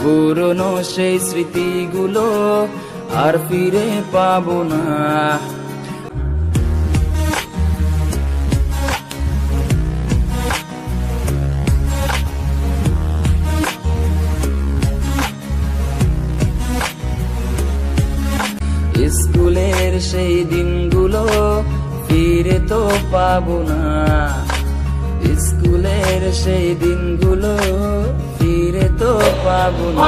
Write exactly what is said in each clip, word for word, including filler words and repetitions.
পুরনো সেই স্মৃতিগুলো আর ফিরে পাবো না। স্কুলের সেই দিনগুলো ফিরে তো পাবো না। স্কুলের সেই দিনগুলো ফিরে তো পাবো না।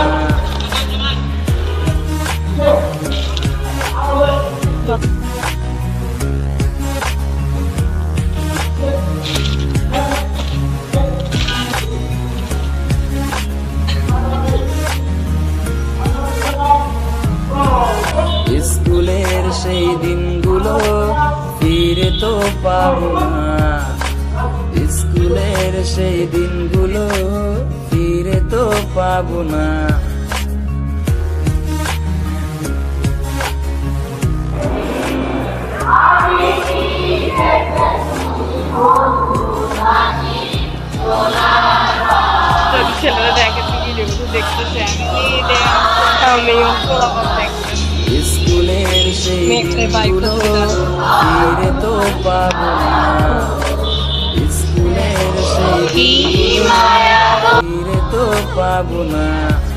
স্কুলের সেই দিনগুলো ফিরে তো পাবো না। স্কুলের সেই দিনগুলো ফিরে তো পাবো না। ছেলেরা দেখে দেখতেছে আমিও স্কুলের সেই দিনগুলো ফিরে তো পাবো না। স্কুলের সেই দিনগুলো ফিরে তো পাবো না।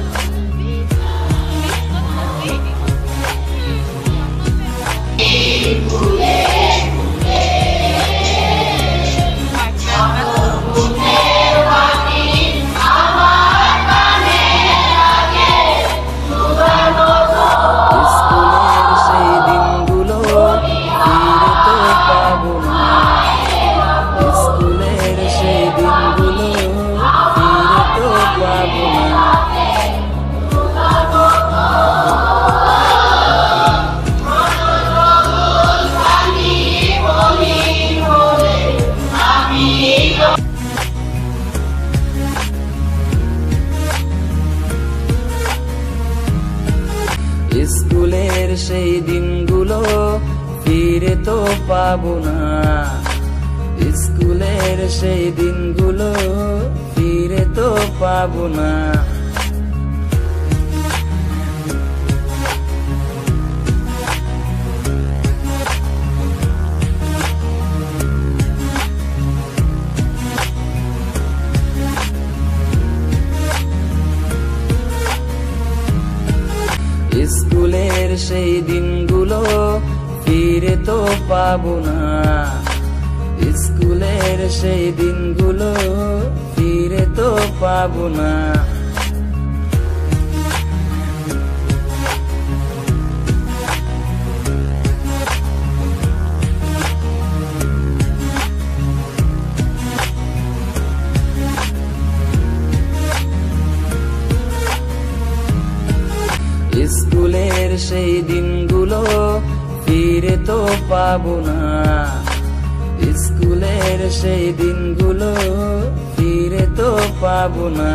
স্কুলের সেই দিনগুলো ফিরে তো পাবো না। স্কুলের সেই দিনগুলো ফিরে তো পাবো না। স্কুলের সেই দিনগুলো ফিরে তো পাবো না। স্কুলের সেই দিনগুলো ফিরে তো পাবো না। স্কুলের সেই দিনগুলো ফিরে তো পাবো না। স্কুলের সেই দিনগুলো ফিরে তো পাবো না।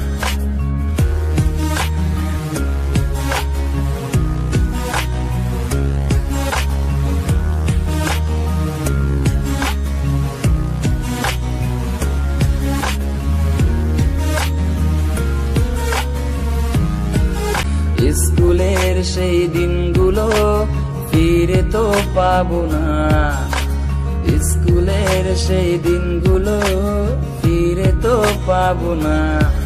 স্কুলের সেই দিনগুলো ফিরে তো পাবো না। স্কুলের সেই দিনগুলো ফিরে তো পাবো না।